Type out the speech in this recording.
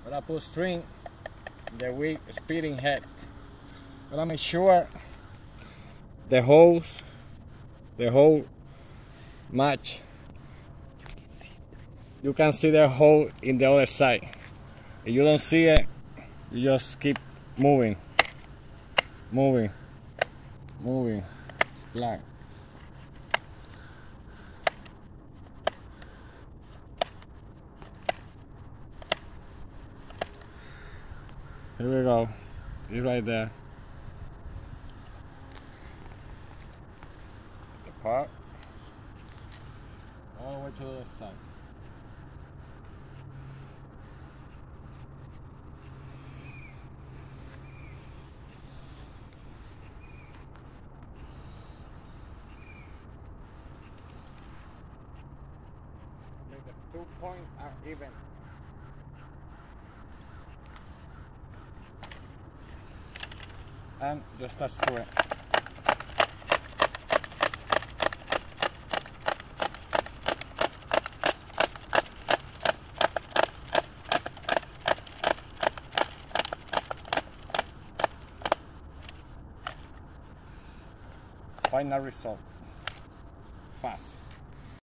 When I put string, the wheel spinning head. But I make sure the whole match. You can see the hole in the other side. If you don't see it, you just keep moving, it's black. Here we go, it's right there. The part, all the way to the other side. Make the 2 points are even. And just touch to it. Final result. Fast.